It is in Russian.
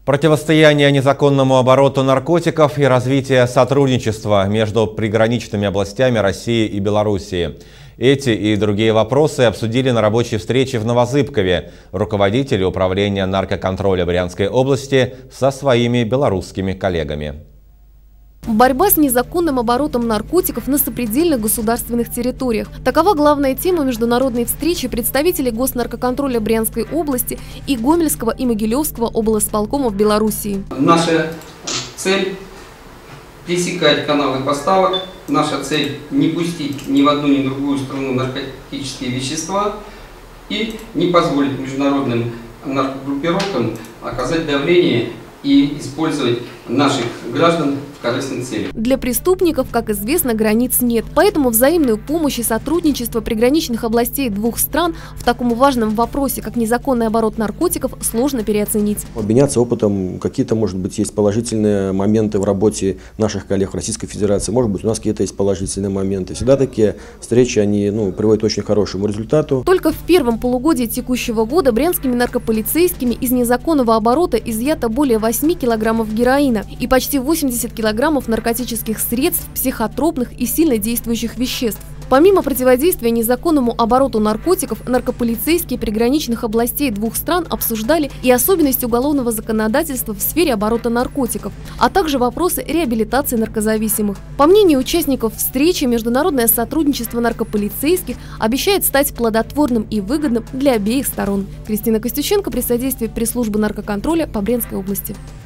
Противостояние незаконному обороту наркотиков и развитие сотрудничества между приграничными областями России и Белоруссии. Эти и другие вопросы обсудили на рабочей встрече в Новозыбкове руководители управления наркоконтроля Брянской области со своими белорусскими коллегами. Борьба с незаконным оборотом наркотиков на сопредельных государственных территориях. Такова главная тема международной встречи представителей Госнаркоконтроля Брянской области и Гомельского и Могилевского облсполкомов Белоруссии. Наша цель – пересекать каналы поставок. Наша цель – не пустить ни в одну, ни в другую страну наркотические вещества и не позволить международным наркогруппировкам оказать давление и использовать наших граждан в корыстных целях. Для преступников, как известно, границ нет. Поэтому взаимную помощь и сотрудничество приграничных областей двух стран в таком важном вопросе, как незаконный оборот наркотиков, сложно переоценить. Обменяться опытом, какие-то, может быть, есть положительные моменты в работе наших коллег в Российской Федерации, может быть, у нас какие-то есть положительные моменты. Всегда такие встречи, они приводят к очень хорошему результату. Только в первом полугодии текущего года брянскими наркополицейскими из незаконного оборота изъято более 8 килограммов героина и почти 80 килограммов наркотических средств, психотропных и сильно действующих веществ. Помимо противодействия незаконному обороту наркотиков, наркополицейские приграничных областей двух стран обсуждали и особенности уголовного законодательства в сфере оборота наркотиков, а также вопросы реабилитации наркозависимых. По мнению участников встречи, международное сотрудничество наркополицейских обещает стать плодотворным и выгодным для обеих сторон. Кристина Костюченко при содействии пресс-службы наркоконтроля по Брянской области.